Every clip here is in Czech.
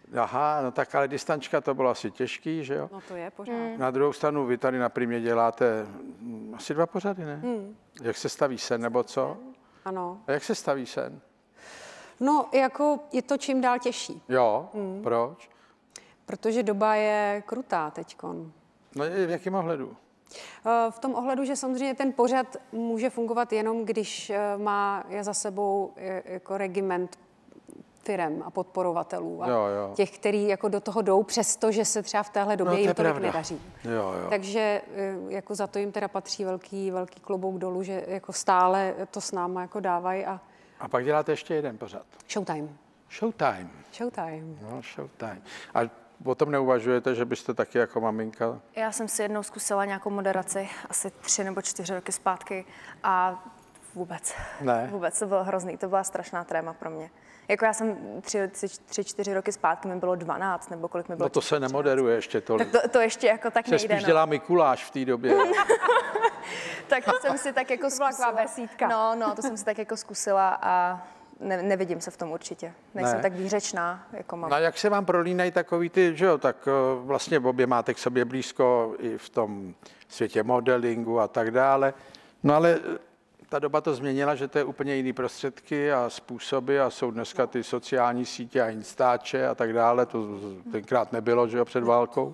Aha, no tak ale distančka to bylo asi těžký, že jo? No to je pořád. Na druhou stranu vy tady na Primě děláte asi 2 pořady, ne? Jak se staví sen, nebo co? Ano. A jak se staví sen? No, jako je to čím dál těžší. Jo, proč? Protože doba je krutá teďkon. No v jakém ohledu? V tom ohledu, že samozřejmě ten pořad může fungovat jenom, když má za sebou jako regiment firem a podporovatelů a jo. těch, kteří jako do toho jdou, přesto, že se třeba v téhle době jim tolik nedaří. Jo. Takže jako za to jim teda patří velký klobouk dolů, že jako stále to s náma jako dávají. A pak děláte ještě jeden pořad. Showtime. No, Showtime. A potom neuvažujete, že byste taky jako maminka? Já jsem si jednou zkusila nějakou moderaci, asi 3 nebo 4 roky zpátky a vůbec. Ne. Vůbec, to bylo hrozný, to byla strašná tréma pro mě. Jako já jsem 3-4 roky zpátky, mi bylo 12, nebo kolik mi bylo. No to se nemoderuje ještě tolik. Tak to ještě jako tak nejde. Se spíš dělá Mikuláš v té době. Tak to jsem si tak jako zkusila. No, to jsem si tak jako zkusila a nevidím se v tom určitě. Nejsem tak výřečná jako mám. No a jak se vám prolínají takový ty, že jo, tak vlastně obě máte k sobě blízko i v tom světě modelingu a tak dále. No ale ta doba to změnila, že to je úplně jiný prostředky a způsoby a jsou dneska ty sociální sítě a Instače a tak dále. To tenkrát nebylo, že jo, před válkou.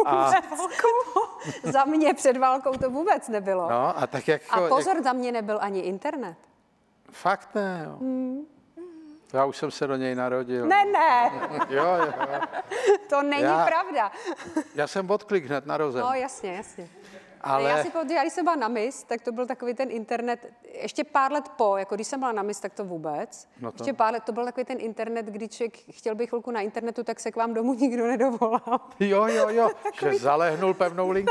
Za mě před válkou to vůbec nebylo. No, a tak a pozor, za mě nebyl ani internet. Fakt ne, jo. Já už jsem se do něj narodil. Ne. Jo. To není pravda. Já jsem odklik hned narozen. No, jasně. Ale já si pamatuju, když jsem byla na Miss, tak to byl takový ten internet, ještě pár let po, jako když jsem byla na Miss, tak to vůbec. No to... Ještě pár let to byl takový ten internet, kdy člověk chtěl být chvilku na internetu, tak se k vám domů nikdo nedovolal. Jo, že zalehnul pevnou linku.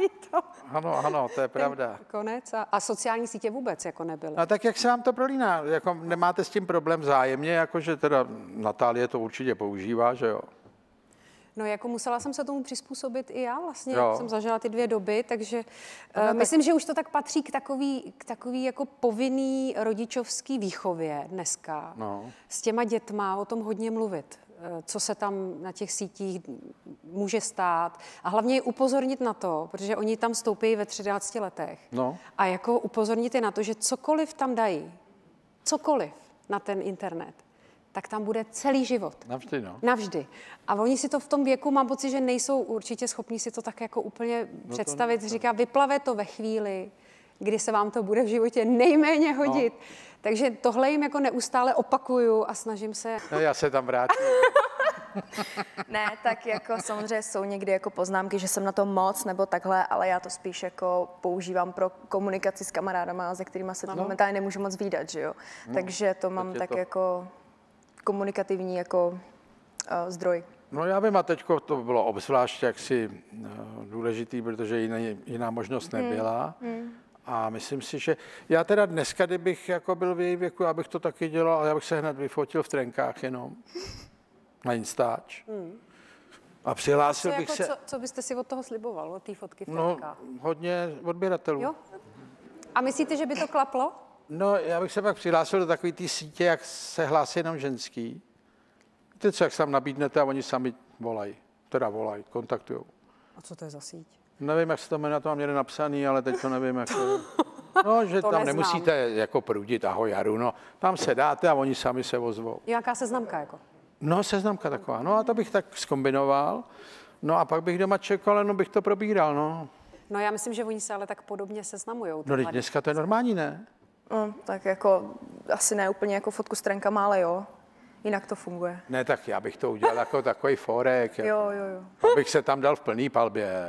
Ano, to je pravda. Konec a sociální sítě vůbec jako nebyly. A tak jak se vám to prolíná? Jako nemáte s tím problém vzájemně, jakože teda Natálie to určitě používá, že jo? No jako musela jsem se tomu přizpůsobit i já vlastně, jo. Jsem zažila ty 2 doby, takže myslím, že už to tak patří k takový jako povinný rodičovský výchově dneska. No. S těma dětma o tom hodně mluvit, co se tam na těch sítích může stát a hlavně je upozornit na to, protože oni tam vstoupí ve 13 letech a jako upozornit je na to, že cokoliv tam dají, cokoliv na ten internet, tak tam bude celý život. Navždy, no. Navždy. A oni si to v tom věku, mám pocit, že nejsou určitě schopní si to tak jako úplně představit. Říká, vyplave to ve chvíli, kdy se vám to bude v životě nejméně hodit. Takže tohle jim jako neustále opakuju a snažím se... No, já se tam vrátím. Ne, tak jako samozřejmě jsou někdy jako poznámky, že jsem na to moc nebo takhle, ale já to spíš jako používám pro komunikaci s kamarádama, se kterými se momentálně nemůžu moc vídat, že jo. Takže to mám tak jako komunikativní jako zdroj. No já vím, a teďko to bylo obzvlášť jaksi důležitý, protože jiná možnost nebyla. A myslím si, že já teda dneska, kdybych jako byl v její věku, abych to taky dělal, ale já bych se hned vyfotil v trenkách jenom na Instač. A přihlásil bych se... Co byste si od toho sliboval, od té fotky v trenkách? No, hodně odběratelů. Jo? A myslíte, že by to klaplo? No, já bych se pak přihlásil do takové té sítě, jak se hlásí jenom ženský. Víte co, jak se tam nabídnete a oni sami volají, kontaktujou. A co to je za síť? Nevím, jak se to jmenuje, to mám někde napsaný, ale teď to nevím, jak to je. No, že tam neznám. Nemusíte jako prudit, ahoj Jaru, no. Tam se dáte a oni sami se ozvou. Jaká seznamka jako? No, seznamka taková. No a to bych tak zkombinoval. No a pak bych doma čekal, no bych to probíral, no. No já myslím, že oni se ale tak podobně seznamujou. No dneska to je normální, ne? Tak jako asi ne úplně jako fotku s trenkama, ale jo. Jinak to funguje. Ne, tak já bych to udělal jako takový forek. Jako, jo. Abych se tam dal v plný palbě.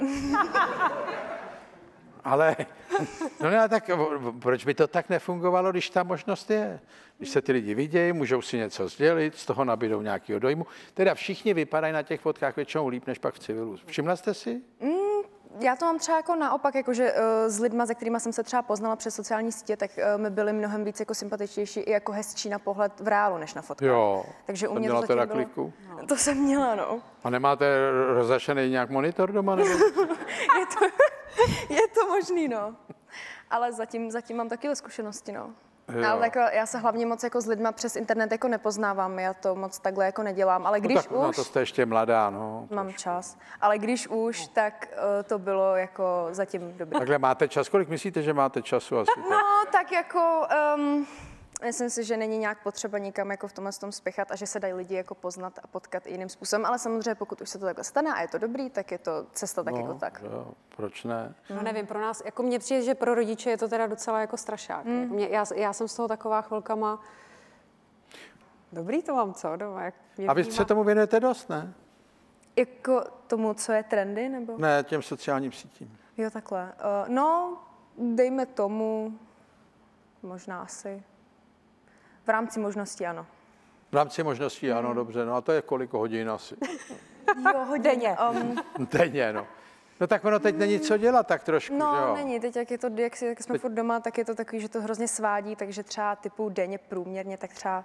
Ale, no ne, tak proč by to tak nefungovalo, když ta možnost je? Když se ty lidi vidějí, můžou si něco sdělit, z toho nabídou nějakého dojmu. Teda všichni vypadají na těch fotkách většinou líp, než pak v civilu. Všimla jste si? Já to mám třeba jako naopak, jakože s lidma, se kterými jsem se třeba poznala přes sociální sítě, tak mi byli mnohem víc jako sympatičtější i jako hezčí na pohled v reálu, než na fotkách. Jo, takže u mě měla to teda bylo... kliku? No. To jsem měla, no. A nemáte rozašený nějak monitor doma? Nebo? je to možný, no. Ale zatím mám takové zkušenosti, no. Ale jako, já se hlavně moc jako s lidma přes internet jako nepoznávám, já to moc takhle jako nedělám, ale když no tak, už... No to jste ještě mladá, no. Mám trošku čas, ale když už, tak to bylo jako zatím dobré. Takhle máte čas, kolik myslíte, že máte času asi? No, tak jako... Myslím si, že není nějak potřeba nikam jako v tomhle tom spěchat a že se dají lidi jako poznat a potkat jiným způsobem, ale samozřejmě pokud už se to takhle stane a je to dobrý, tak je to cesta tak jako tak. Jo, proč ne? No nevím, pro nás, jako mně přijde, že pro rodiče je to teda docela jako strašák. Já jsem z toho taková chvilkama, dobrý to mám, co? Doma, jak a vy se tomu věnujete dost, ne? Jako tomu, co je trendy, nebo? Ne, těm sociálním sítím. Jo, takhle. No, dejme tomu, možná asi. V rámci možností ano. V rámci možností ano, dobře. No a to je kolik hodin asi? Jo, hodně. Denně, no. No tak ono teď není co dělat tak trošku, no, že jo? Není. Teď, jak jsme furt doma, tak je to takový, že to hrozně svádí, takže třeba typu denně průměrně, tak třeba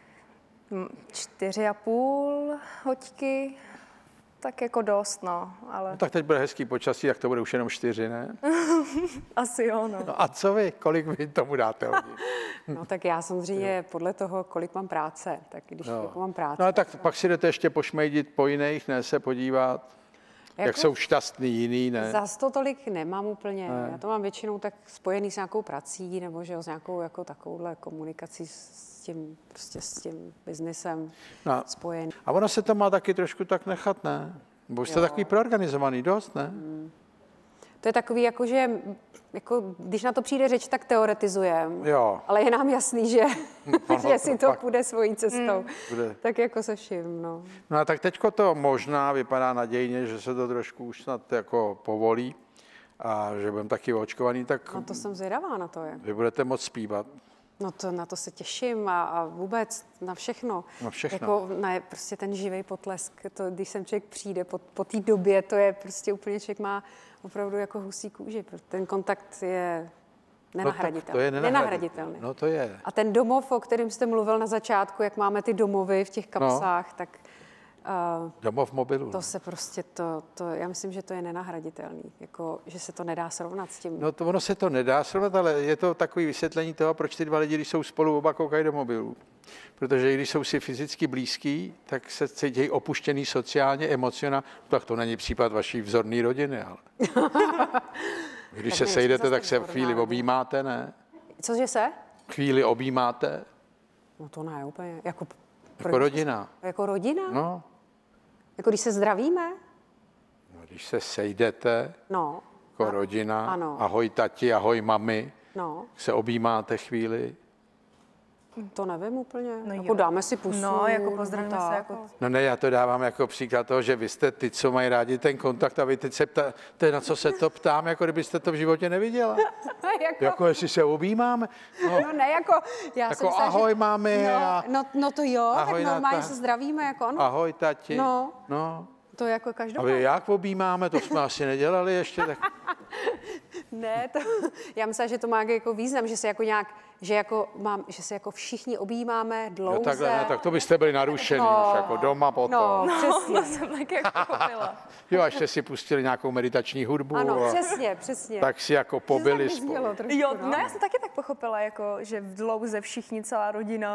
4,5 hoďky. Tak jako dost, no, ale... No, tak teď bude hezký počasí, tak to bude už jenom 4, ne? Asi jo, no. No a co vy? Kolik vy tomu dáte hodin? No tak já samozřejmě podle toho, kolik mám práce, tak když jako mám práci... No ale tak pak si jdete ještě pošmejdit po jiných, ne, se podívat, jak jsou šťastný jiný, ne? Zas to tolik nemám úplně. Ne. Já to mám většinou tak spojený s nějakou prací, nebo že jo, s nějakou jako takovouhle komunikací s tím biznesem spojený. A ono se to má taky trošku tak nechat, ne? Bo jste takový proorganizovaný dost, ne? To je takový, jako, že jako, když na to přijde řeč, tak teoretizujeme. Ale je nám jasný, že, že si to půjde svojí cestou. Tak jako se vším, no. No a tak teďko to možná vypadá nadějně, že se to trošku už snad jako povolí a že budeme taky očkovaný, tak... No to jsem zvědavá na to, jak. Vy budete moc zpívat. No to, na to se těším a vůbec na všechno. Na všechno. Jako, ne, prostě ten živý potlesk, to, když sem člověk přijde po té době, to je prostě úplně, člověk má opravdu jako husí kůži. Ten kontakt je nenahraditelný. No to je nenahraditelný. No to je. A ten domov, o kterém jste mluvil na začátku, jak máme ty domovy v těch kapsách, tak... domov mobilu. To se prostě, já myslím, že to je nenahraditelný, jako, že se to nedá srovnat s tím. No to ono se to nedá srovnat, ale je to takový vysvětlení toho, proč ty dva lidi, když jsou spolu, oba koukají do mobilu. Protože když jsou si fyzicky blízký, tak se cítí opuštěný sociálně, emocionálně. Tak to není případ vaší vzorné rodiny, ale... Když se sejdete, tak se chvíli objímáte, ne? Cože se? Chvíli objímáte. No to ne, úplně, jako rodina. Jako rodina? No. Jako když se zdravíme? No, když se sejdete jako rodina, ano. Ahoj tati, ahoj mami, no. Se objímáte chvíli. To nevím úplně. No jako dáme si pusu. No, jako pozdravíme se. Jako... No ne, já to dávám jako příklad toho, že vy jste ty, co mají rádi ten kontakt a vy teď se ptáte, na co se to ptám, jako kdybyste to v životě neviděla. jako jestli se objímáme. No ne, jako... Já jako jsem ahoj, mami. No to jo, tak normálně se zdravíme, jako ano. Ahoj, tati. No. To je jako každopádně. A vy jak objímáme, to jsme asi nedělali ještě. Tak... Ne, já myslím, že to má jako význam, že se jako nějak, že se jako všichni objímáme dlouze. Jo, takhle, ne, tak to byste byli narušený už jako doma potom. No, přesně. To jsem tak jako pochopila. Jo, až jste si pustili nějakou meditační hudbu. Ano, přesně. Tak si jako pobili spolu. Jo, no já jsem taky tak pochopila, jako, že v dlouze všichni, celá rodina.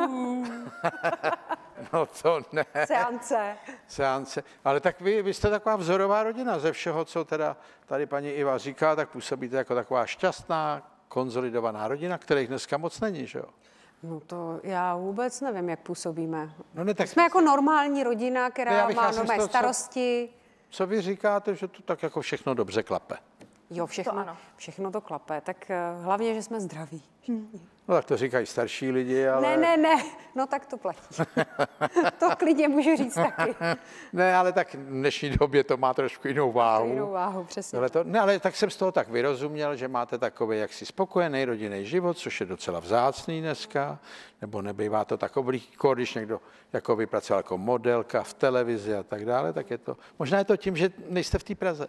No to ne. Seance. Ale tak vy jste taková vzorová rodina ze všeho, co teda tady paní Iva říká, tak působíte jako taková šťastná, konzolidovaná rodina, kterých dneska moc není, že jo? No to já vůbec nevím, jak působíme. No ne, tak... Jsme jako normální rodina, která má normální starosti. Co vy říkáte, že to tak jako všechno dobře klape? Jo, všechno to klape. Tak hlavně, že jsme zdraví. No tak to říkají starší lidi, ale... Ne, no tak to platí. To klidně můžu říct taky. Ne, ale tak v dnešní době to má trošku jinou váhu. Jinou váhu, přesně. Ale tak jsem z toho tak vyrozuměl, že máte takový jaksi spokojený rodinný život, což je docela vzácný dneska, nebo nebývá to tak oblíko, když někdo jako vypracoval jako modelka v televizi a tak dále, tak je to... Možná je to tím, že nejste v té Praze.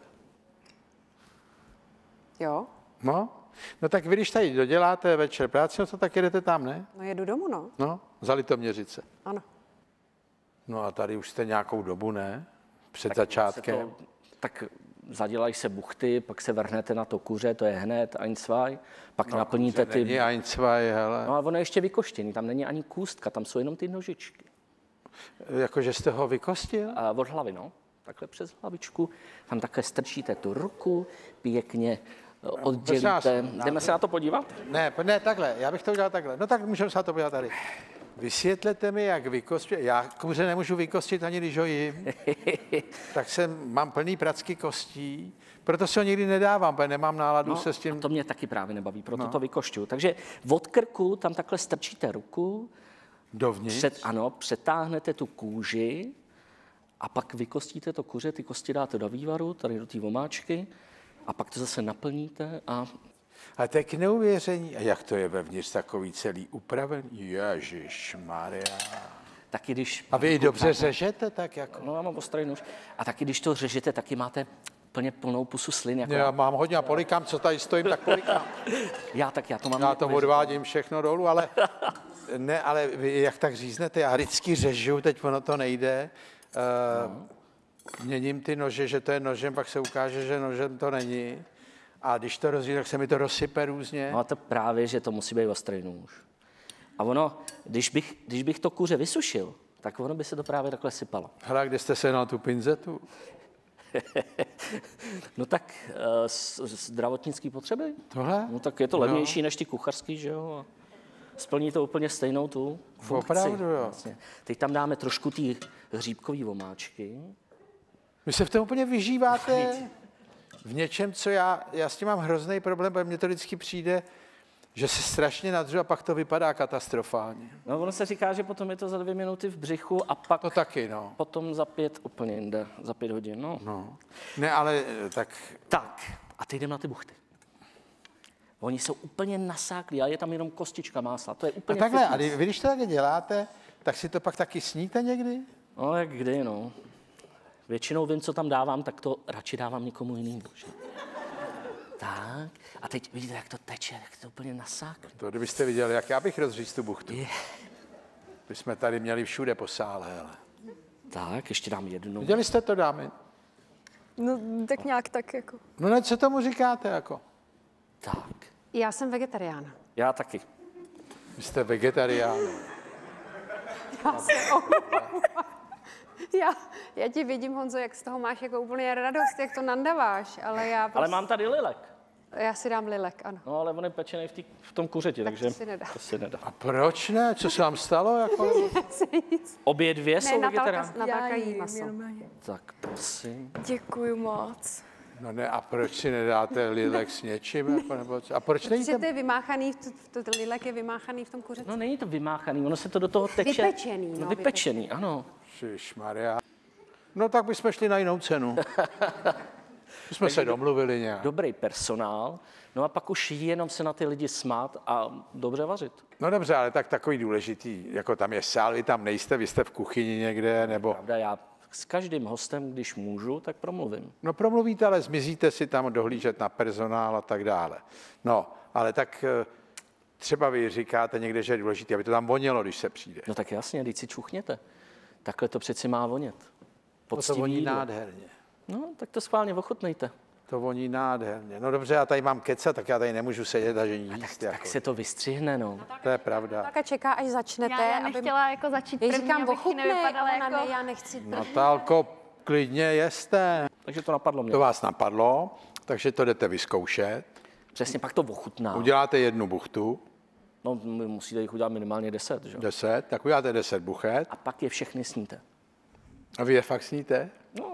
Jo. No tak vy, když tady doděláte večer práci, no to tak jedete tam, ne? No jedu domů, no. No, za Litoměřice. Ano. No a tady už jste nějakou dobu, ne? Před začátkem. Tak zadělají se buchty, pak se vrhnete na to kuře, to je hned, ein, zwei, pak naplníte ty... Není ein, zwei, hele. No a ono je ještě vykoštěný, tam není ani kůstka, tam jsou jenom ty nožičky. Jakože jste ho vykostil? Od hlavy, no. Takhle přes hlavičku, tam takhle strčíte tu ruku, pěkně oddělíte. Jdeme se na to podívat? Ne, takhle, já bych to udělal takhle. No tak můžeme se na to podívat tady. Vysvětlete mi, jak vykostit. Já kuře nemůžu vykostit, ani když ho jim. Tak mám plný pracky kostí, proto si ho nikdy nedávám, protože nemám náladu se s tím... A to mě taky právě nebaví, proto to vykošťuju. Takže od krku tam takhle strčíte ruku. Dovnitř? Přetáhnete tu kůži a pak vykostíte to kuře, ty kosti dáte do vývaru, tady do té vomáčky a pak to zase naplníte a... A to je k neuvěření. A jak to je vevnitř takový celý upravený? Ježišmarja. Taky když... A vy dobře řežete tak jako? No, já mám ostrý nůž. A taky když to řežete, taky máte plně plnou pusu slin. Jako... Já mám hodně a polikám, co tady stojím, tak polikám. Já to mám... Já to odvádím všechno dolů, ale... Ne, ale vy jak tak říznete, já vždycky řežu, teď ono to nejde. Měním ty nože, že to je nožem, pak se ukáže, že nožem to není. A když to rozříznu, tak se mi to rozsype různě. No a to právě, že to musí být ostrý nůž. A ono, když bych to kuře vysušil, tak ono by se to právě takhle sypalo. Hele, kde jste se na tu pinzetu? No tak zdravotnický potřeby. Tohle? No tak je to levnější než ty kuchařský, že jo? Splní to úplně stejnou tu funkci. Opravdu, jo. Vlastně. Teď tam dáme trošku ty hříbkový vomáčky. Vy se v tom úplně vyžíváte v něčem, co já s tím mám hrozný problém, protože mně to vždycky přijde, že se strašně nadřu a pak to vypadá katastrofálně. No ono se říká, že potom je to za 2 minuty v břichu a pak to taky, no. Potom za 5 úplně jinde, za 5 hodin, no. Ne, ale tak... Tak, a teď jdeme na ty buchty. Oni jsou úplně nasáklí, ale je tam jenom kostička másla, to je úplně... A takhle, a vy když to takhle děláte, tak si to pak taky sníte někdy? No, jak kdy, no. Většinou vím, co tam dávám, tak to radši dávám někomu jinému. Že? Tak, a teď vidíte, jak to teče, jak to úplně nasáklí. To kdybyste viděli, jak já bych rozřízl tu buchtu. My jsme tady měli všude po sále, hele. Tak, ještě dám jednu. Viděli jste to, dámy? No, tak nějak tak jako. No ne, co tomu říkáte, jako? Tak. Já jsem vegetarián. Já taky. Vy jste vegetarián. Já se já ti vidím, Honzo, jak z toho máš jako úplně radost, jak to nandaváš, ale já prostě... Ale mám tady lilek. Já si dám lilek, ano. No, ale on je pečený v tom kuřeti, takže to si nedá. A proč ne? Co se vám stalo? Jako? Obě dvě jsou vegetariánky? Natálka jí maso. Tak prosím. Děkuju moc. No ne, a proč si nedáte lilek s něčím? Jako, nebo co? A proč nejíte? Protože to je vymáchaný, to lilek je vymáchaný v tom kuřeti. No není to vymáchaný, ono se to do toho teče. Vypečený, no. Vypečený, ano. Ježišmarja. No tak bychom šli na jinou cenu. My jsme se domluvili nějak. Dobrý personál, no a pak už jenom se na ty lidi smát a dobře vařit. No dobře, ale tak takový důležitý, jako tam je sál, vy tam nejste, vy jste v kuchyni někde, nebo... Pravda, já s každým hostem, když můžu, tak promluvím. No promluvíte, ale zmizíte si tam dohlížet na personál a tak dále. No, ale tak třeba vy říkáte někde, že je důležité, aby to tam vonělo, když se přijde. No tak jasně, když si čuchněte. Takhle to přeci má vonět. To voní nádherně. No, tak to schválně ochutnejte. To voní nádherně. No dobře, já tady mám kecat, tak já tady nemůžu sedět a že jíst. Tak se to vystřihne, no. To je pravda. Natálka čeká, až začnete. Já nechtěla jako začít první, říkám, abych nevypadala jako... Ne, já nechci. Natálko, klidně jeste. Takže to napadlo mě. To vás napadlo, takže to jdete vyzkoušet. Přesně, pak to ochutná. Uděláte 1 buchtu. No, musíte jich udělat minimálně 10, že? 10, tak uděláte 10 buchet. A pak je všechny sníte. A vy je fakt sníte?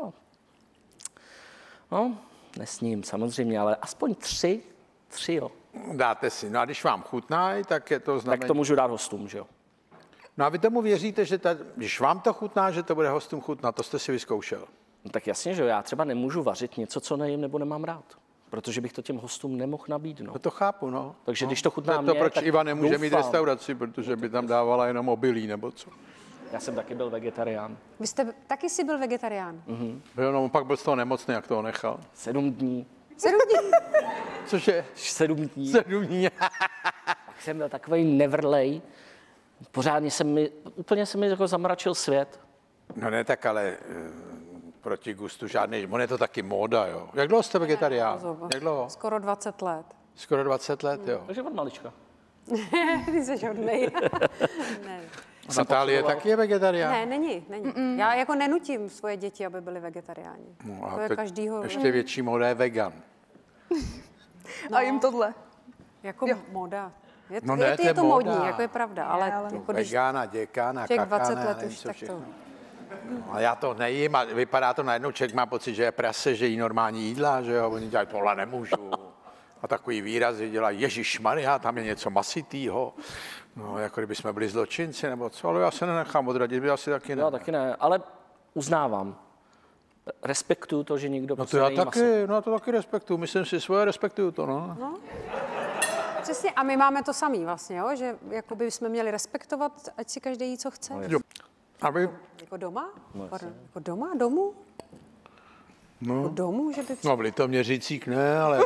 No, nesním samozřejmě, ale aspoň 3 jo. Dáte si. No a když vám chutná, tak je to znamená... Tak to můžu dát hostům, že jo? No a vy tomu věříte, že když vám to chutná, že to bude hostům chutnat, to jste si vyzkoušel. No tak jasně, že jo, já třeba nemůžu vařit něco, co nejím nebo nemám rád. Protože bych to těm hostům nemohl nabídnout. No to chápu, no. Takže když to chutná to mě, proč tak Iva nemůže mít doufám. restauraci, protože by tam dávala jenom obilí, nebo co? Já jsem taky byl vegetarián. Vy jste taky si byl vegetarián. No, pak byl z toho nemocný, jak toho nechal. 7 dní. 7 dní. Cože? 7 dní. 7 dní. Tak jsem byl takovej nevrlej. Pořádně úplně se mi jako zamračil svět. No ne, tak ale proti gustu žádný, on je to taky móda, jo. Jak dlouho jste vegetarián? Jak dlouho? Skoro 20 let. Skoro 20 let, jo. Takže od malička. Ty jsi hodnej. Ne. Natálie taky je vegetarián? Ne, není. Já jako nenutím svoje děti, aby byly vegetariáni. No, to je každýho... Ještě větší móda je vegan. No. A jim tohle. Jako moda. Je to módní, jako je pravda, ale jako vegána, děkána, těch kakána, 20 let už tak to... No, a já to nejím a vypadá to najednou, člověk má pocit, že je prase, že jí normální jídla, že jo, oni dělají, tohle nemůžu. A takový výrazy dělají, ježišmarja, tam je něco masitýho. No, jako kdyby jsme byli zločinci nebo co, ale já se nenechám odradit, by asi taky ne. Já taky ne, ale uznávám. Respektuju to, že někdo no to já taky, no to taky respektuju, myslím si svoje, respektuju to, no. Přesně, a my máme to samý vlastně, jo? Že jakoby jsme měli respektovat, ať si každý jí, co chce. Jo. A vy? Jako doma? Jako doma, domů? No. Jako domů, že by... No v Litoměřicích ne, ale...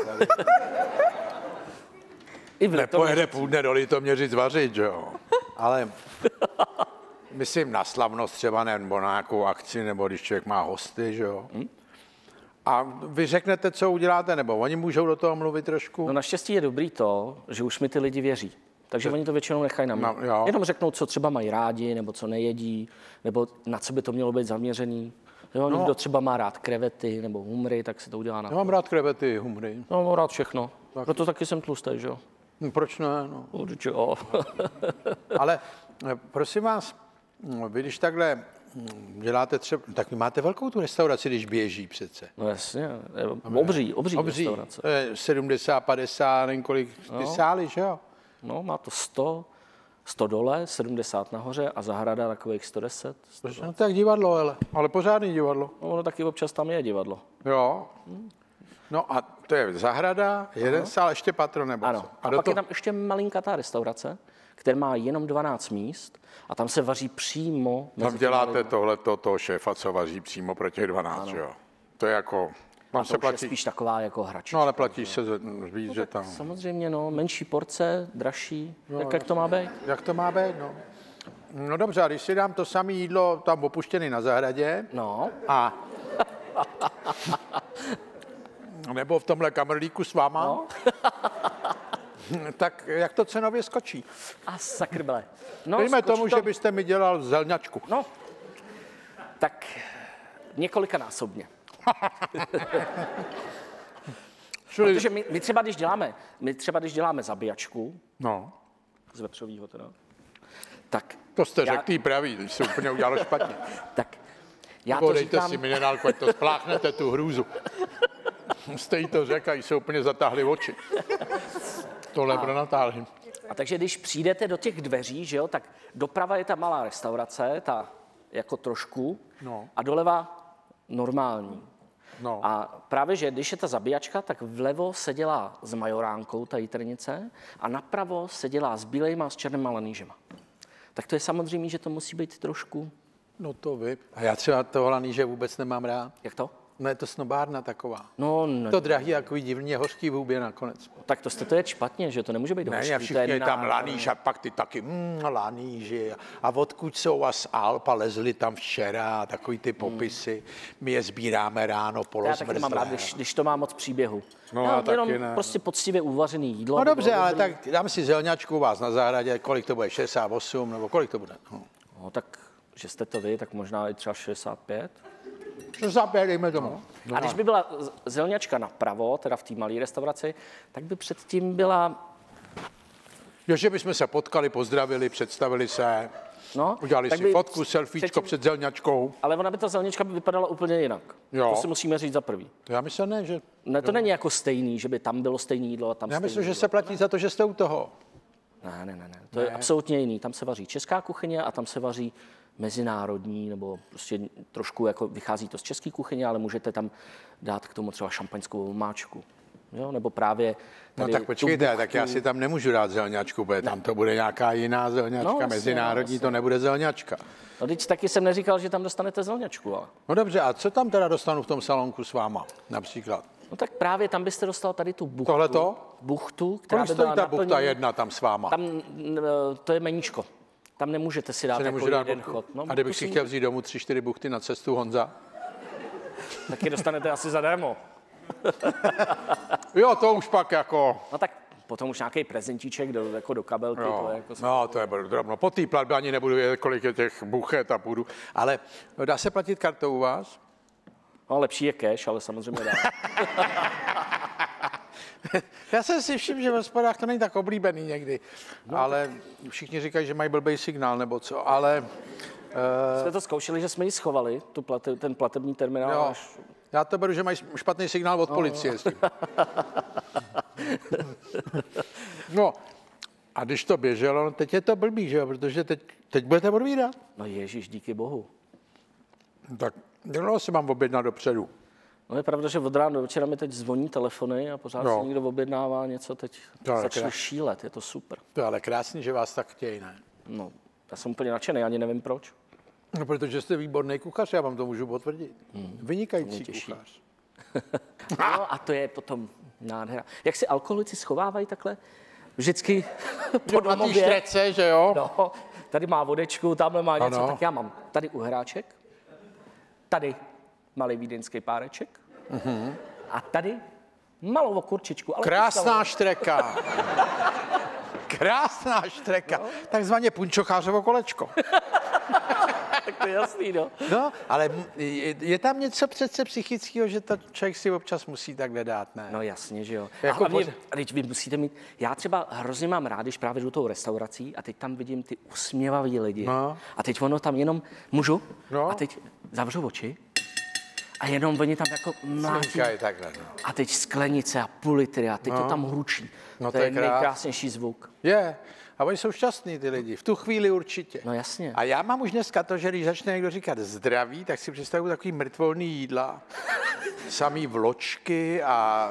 Nepojede půl dne do Litoměřic vařit, že jo. Ale myslím na slavnost třeba nebo na nějakou akci, nebo když člověk má hosty, že jo. A vy řeknete, co uděláte, nebo oni můžou do toho mluvit trošku? No naštěstí je dobrý to, že už mi ty lidi věří. Takže oni to většinou nechají na mě. No, jenom řeknou, co třeba mají rádi, nebo co nejedí, nebo na co by to mělo být zaměřený. Jo, někdo třeba má rád krevety nebo humry, tak si to udělá na to. Já mám rád krevety, humry. No, mám rád všechno. Tak. Proto taky jsem tlustý, že jo? Proč ne? No. Určitě jo. Ale prosím vás, vy když takhle děláte třeba, tak vy máte velkou tu restauraci, když běží přece. No jasně, obří restaurace. 70, 50, nevím kolik ty sály, že jo? No, má to 100 dole, 70 nahoře a zahrada takových 110. No tak divadlo, ale pořádný divadlo. No, ono taky občas tam je divadlo. Jo. No a to je zahrada, jeden sál, ještě patro nebo ano. Co? A pak je tam ještě malinkatá restaurace, která má jenom 12 míst a tam se vaří přímo. Tam děláte toho šéfa, co vaří přímo pro těch 12, jo? To je jako... Tam se platí... je spíš taková jako hračka. No ale platíš se víc, že tam... Samozřejmě, no, menší porce, dražší. Jak to má být? Jak to má být, no. No dobře, a když si dám to samé jídlo tam opuštěný na zahradě a... nebo v tomhle kamrlíku s váma, tak jak to cenově skočí? A sakrbele. No, dejme tomu, že byste mi dělal zelňačku. No, tak několikanásobně. Protože my třeba, když děláme zabíjačku, z vepřovýho teda, tak... To jste řekl tý pravý, když se úplně udělalo špatně. Tak já to dejte říkám... si minerálku, ať to spláchnete tu hrůzu. Jste jí to řekl a jí se úplně zatáhly oči. Tohle pronatáhli. A takže když přijdete do těch dveří, že jo, tak doprava je ta malá restaurace, ta jako trošku, a doleva normální. No. A právě, že když je ta zabíjačka, tak vlevo se dělá s majoránkou, ta jitrnice, a napravo se dělá s bílejma a s černýma lanýžema. Tak to je samozřejmě, že to musí být trošku... No to vy. A já třeba toho lanýže vůbec nemám rád. Jak to? No je to snobárna taková. No, to drahý, takový divně hořký v hubě nakonec. Tak to je špatně, že to nemůže být hořký. Ne, všichni tam laníž a pak ty taky laníži. A odkud jsou a z Alp a lezli tam včera, takový ty popisy. My je sbíráme ráno, polozmrzlé. Já taky mám rád, když to má moc příběhu. No, já jenom taky ne. Prostě poctivě uvařený jídlo. No dobře, ale tak dám si zelňačku u vás na zahradě, kolik to bude, 68, nebo kolik to bude? No tak, že jste to vy, tak možná i třeba 65. 65, dejme tomu. A když by byla zelňačka napravo, teda v té malé restauraci, tak by předtím byla... Jo, že bychom se potkali, pozdravili, představili se, udělali si fotku, selfiečko před zelňačkou. Ale ona by ta zelňačka vypadala úplně jinak. Jo. To si musíme říct za prvý. To já myslím, ne, že... Ne, to není jako stejný, že by tam bylo stejné jídlo a tam já myslím, jídlo. Že se platí za to, že jste u toho. Ne. To je absolutně jiný. Tam se vaří česká kuchyně a tam se vaří mezinárodní, nebo prostě trošku jako vychází to z české kuchyně, ale můžete tam dát k tomu třeba šampaňskou omáčku. Jo? Nebo právě no tak počkejte, tak já si tam nemůžu dát zelňačku, protože tam to bude nějaká jiná zelňačka, mezinárodní, to nebude zelňačka. No teď taky jsem neříkal, že tam dostanete zelňačku, ale... No dobře, a co tam teda dostanu v tom salonku s váma, například? No tak právě tam byste dostal tady tu buchtu. Tohleto? Buchtu, která by byla ta buchta jedna tam s váma? Tam to je meníčko. Tam nemůžete si dát jako jeden chod. No, a kdybych si chtěl vzít domů 3-4 buchty na cestu, Honza? taky dostanete asi zadarmo. Jo, to už pak jako... No tak potom už nějaký prezentíček do kabelky. Jo, to je jako no, to je drobno. Po té platbě ani nebudu vědět, kolik je těch buchet a půjdu. Ale dá se platit kartou u vás? No, lepší je cash, ale samozřejmě dá. Já jsem si všiml, že v hospodách to není tak oblíbený někdy, no, ale všichni říkají, že mají blbej signál nebo co, ale... Jsme to zkoušeli, že jsme ji schovali, ten platební terminál. Jo, já to beru, že mají špatný signál od policie. No, a když to běželo, teď je to blbý, že jo, protože teď budete odvídat. No ježiš, díky bohu. Tak dělalo se mám objednat dopředu. No je pravda, že od rána do večera mi teď zvoní telefony a pořád si někdo objednává něco, teď začne šílet, je to super. To je ale krásný, že vás tak chtějí, ne? No, já jsem úplně nadšený, ani nevím proč. No, protože jste výborný kuchař, já vám to můžu potvrdit. Vynikající kuchař. No a to je potom nádhera. Jak si alkoholici schovávají takhle vždycky po domově? Štrece, že jo? No, tady má vodečku, tamhle má něco, ano. Tak já mám tady uhráček, tady malý vídeňský páreček a tady malou okurčičku. Ale krásná štreka. Krásná štreka. No. Takzvaně punčochářovo kolečko. Tak to je jasný, no. No, ale je tam něco přece psychického, že to člověk si občas musí takhle dát, ne? No jasně, že jo. Jako a teď vy musíte mít, já třeba hrozně mám rád, když právě jdu tou restaurací a teď tam vidím ty usměvavý lidi. No. A teď ono tam jenom můžu a teď zavřu oči a jenom oni tam jako mlátí. Takhle, no. A teď sklenice a půl litry a teď to tam hručí. No, to je nejkrásnější zvuk. Je. A oni jsou šťastní, ty lidi. V tu chvíli určitě. No jasně. A já mám už dneska to, že když začne někdo říkat zdraví, tak si představuji takový mrtvolný jídla. Samý vločky a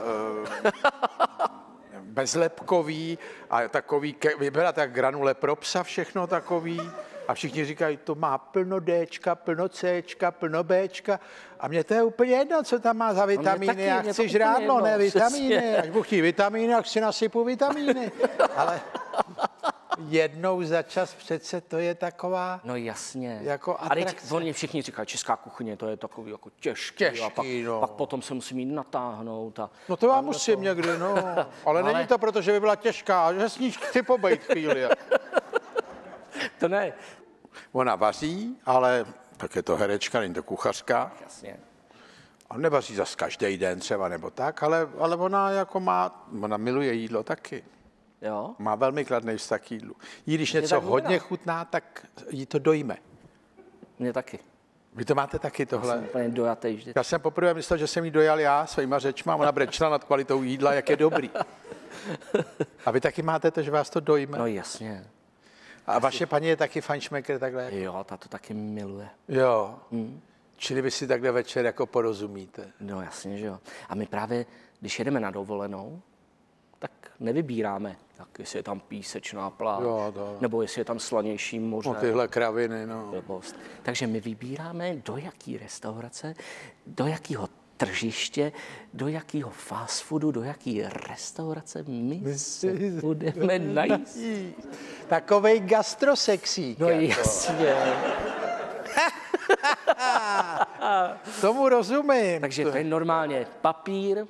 bezlepkový a takový, vybrat jak granule pro psa, všechno takový. A všichni říkají, to má plno Dčka, plno Cčka, plno Bčka. A mně to je úplně jedno, co tam má za vitamíny. Já chci žrádlo, ne vitamíny. Až budu chtít vitamíny, tak si nasypu vitamíny. Ale jednou za čas přece to je taková... No jasně. Jako a teď oni všichni říkají, česká kuchyně, to je takový jako těžký a pak potom se musí mít natáhnout. No to já musím někdy, no. Ale není to proto, že by byla těžká, že s ní chci pobejt chvíli. To ne. Ona vaří, ale tak je to herečka, není to kuchařka. Jasně. A nevaří zas každý den třeba nebo tak, ale ona jako ona miluje jídlo taky. Jo? Má velmi kladný vztah k jídlu. Když něco hodně chutná, tak jí to dojme. Mně taky. Vy to máte taky tohle? Já jsem úplně dojatý vždy. Já jsem poprvé myslel, že jsem jí dojal já svýma řečma, ona brečela nad kvalitou jídla, jak je dobrý. A vy taky máte to, že vás to dojme? No jasně. A vaše paní je taky fajnšmekr takhle? Jo, ta to taky miluje. Jo. Čili vy si takhle večer jako porozumíte? No jasně, že jo. A my právě, když jedeme na dovolenou, tak nevybíráme, tak jestli je tam písečná pláž, nebo jestli je tam slanější moře. No tyhle kraviny, no. Takže my vybíráme, do jaký restaurace, do jakého tržiště, do jakého fast foodu, do jaký restaurace my se budeme najíst. Takovej gastrosexík. No jasně. Tomu rozumím. Takže to je normálně papír,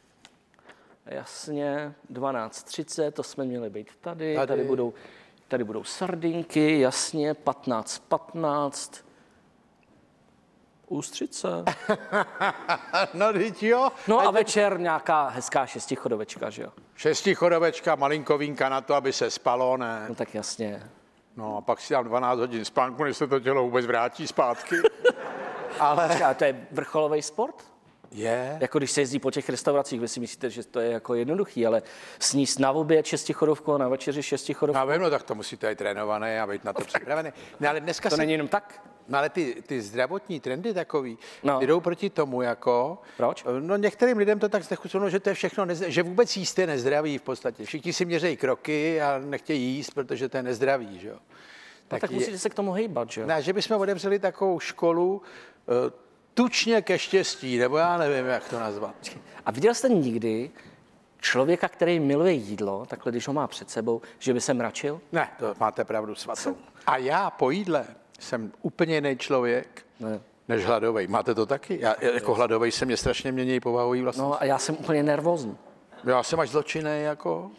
jasně, 12:30, to jsme měli být tady. Tady budou sardinky, jasně, 15:15. Ústřice. No, teď jo. No a večer nějaká hezká šestichodovečka, že jo? Šestichodovečka, malinko vínka na to, aby se spalo, ne? No tak jasně. No a pak si dám 12 hodin spánku, než se to tělo vůbec vrátí zpátky. Ale... A to je vrcholový sport? Je. Jako když se jezdí po těch restauracích, vy si myslíte, že to je jako jednoduchý, ale sníst na oběd šestichodovku a na večeři šestichodovku. No tak to musíte být trénované a být na to připravený. No, ale dneska to není jenom tak? No ale ty zdravotní trendy takový, jdou proti tomu jako... Proč? No některým lidem to tak znechuceno, že to je všechno, že vůbec jíst je nezdravý v podstatě. Všichni si měří kroky a nechtějí jíst, protože to je nezdravý, že jo. Tak musíte se k tomu hejbat, že jo? Ne, že bychom otevřeli takovou školu tučně ke štěstí, nebo já nevím, jak to nazvat. A viděl jste někdy člověka, který miluje jídlo, takhle když ho má před sebou, že by se mračil? Ne, to máte pravdu svatou. A já po jídle jsem úplně jiný člověk, než hladovej. Máte to taky? Já jako hladovej se mě strašně mění povahový vlastnosti. No a já jsem úplně nervózní. Já jsem až zločinný jako...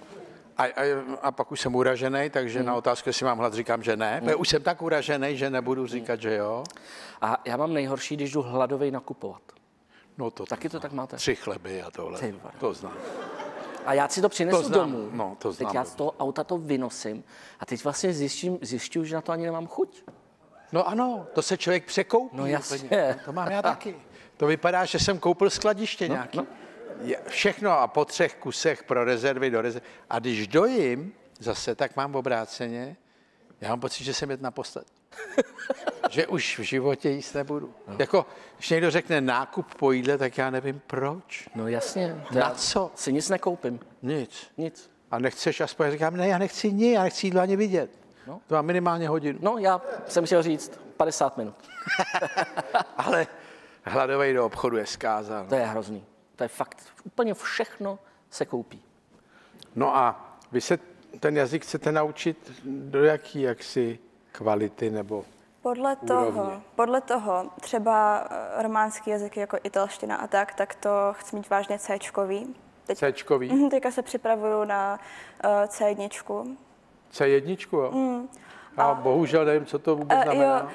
A pak už jsem uražený, takže na otázku, jestli mám hlad, říkám, že ne. Už jsem tak uražený, že nebudu říkat, že jo. A já mám nejhorší, když jdu hladovej nakupovat. No to taky to tak máte? 3 chleby a tohle. To znám. A já si to přinesu domů. No, to znám. Teď já z toho auta to vynosím a teď vlastně zjišťuju, že na to ani nemám chuť. No ano, to se člověk překoupí. No jasně. To mám já taky. To vypadá, že jsem koupil skladiště nějaký. No. Všechno a po 3 kusech pro rezervy do rezervy. A když dojím zase, tak mám obráceně, já mám pocit, že jsem jet naposled. Že už v životě jíst nebudu. No. Jako, když někdo řekne nákup po jídle, tak já nevím proč. No jasně. Na co? Si nic nekoupím. Nic. A nechceš aspoň, říkám, ne, já nechci nic, já nechci jídlo ani vidět. No. To má minimálně hodinu. No, já jsem chtěl říct 50 minut. Ale hladovej do obchodu je zkázal. To je hrozný. To je fakt. Úplně všechno se koupí. No a vy se ten jazyk chcete naučit do jaký jaksi kvality nebo Podle toho třeba románský jazyky jako italština a tak to chci mít vážně C-čkový. C-čkový? Teďka se připravuju na C1. C1, jo? A bohužel nevím, co to vůbec znamená.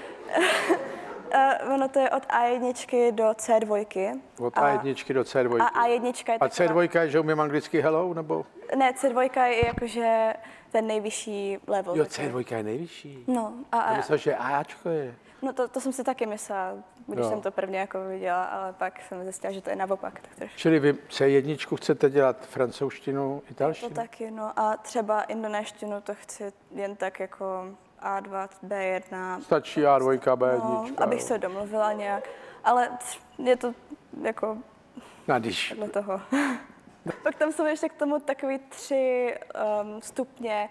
Ono to je od A1 do C2. Od A1 do C2. A A1 je taková... A C2 je, že umím anglicky hello, nebo? Ne, C2 je jakože ten nejvyšší level. Jo, C2 je nejvyšší. No. Já myslím, že Ačko je. No to jsem si taky myslela, když jsem to prvně jako viděla, ale pak jsem zjistila, že to je naopak. Tak trošku. Čili vy C1 chcete dělat francouzštinu, italštinu? To taky, no. A třeba indonéštinu to chci jen tak jako A2, B1. Stačí A2, B1. No, abych se domluvila nějak, ale je to jako podle toho. Pak tam jsou ještě k tomu takový 3 stupně,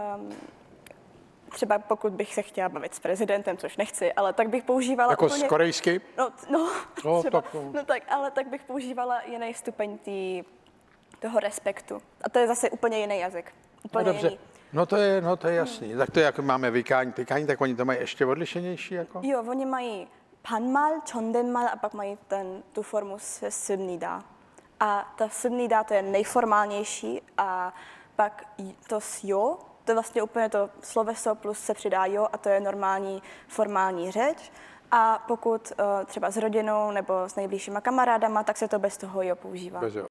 třeba pokud bych se chtěla bavit s prezidentem, což nechci, ale tak bych používala jako úplně... s korejský? No, třeba. Ale tak bych používala jiný stupeň toho respektu. A to je zase úplně jiný jazyk. Úplně no dobře. jiný. No to je jasný. Tak to je, jako máme vykání, tak oni to mají ještě odlišenější? Jako? Jo, oni mají 반말, 존댓말 a pak mají tu formu 습nida. A ta 습nida to je nejformálnější a pak to s jo, to je vlastně úplně to sloveso plus se přidá jo a to je normální formální řeč. A pokud třeba s rodinou nebo s nejbližšíma kamarádama, tak se to bez toho jo používá.